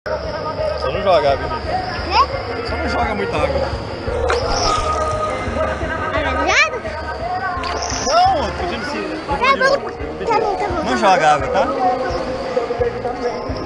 Só não joga, menina. Né? Só não joga muita água. Arranjado? Não, tô pedindo sim. Tá bom, tá bom, tá bom. Não joga água, tá?